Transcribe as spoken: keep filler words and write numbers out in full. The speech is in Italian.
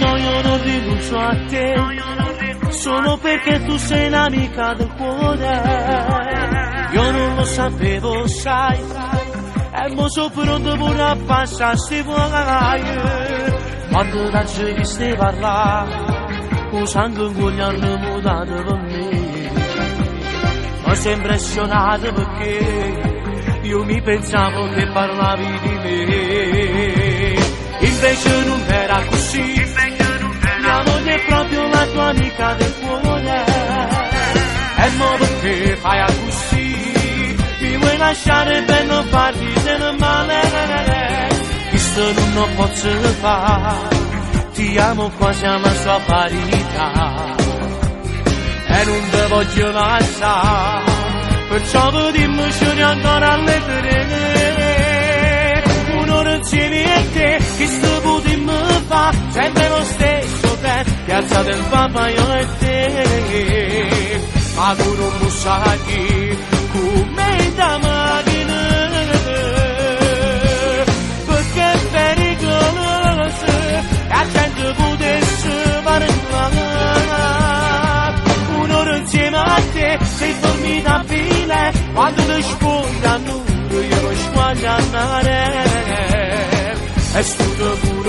no, io non rinuncio a te, solo perché tu sei l'amica del cuore. Io non lo sapevo, sai, e mo so pronto pure a passare sti fuochi. Quando da ci viste parlare, con sangue in cuore hanno mutato per me. Ma sei impressionato perché io mi pensavo che parlavi di me. Invece non era così, mia moglie è proprio la tua amica del cuore. E mo perché fai così? Mi vuoi lasciare per non farti del male? Questo non lo posso fare, ti amo quasi alla sua parità e non ti voglio lasciare, perciò dimmi se ancora alle tre. Un'ora insieme a te, che sto potremmo fare, sempre lo stesso tempo, piazza del Papaiolo e te. Ma tu non lo sai come da macchina, perché è pericoloso e la gente potesse parlare. Un'ora insieme a te sei formidabile, quando ti spogliano io non sbaglio a andare, e studio pure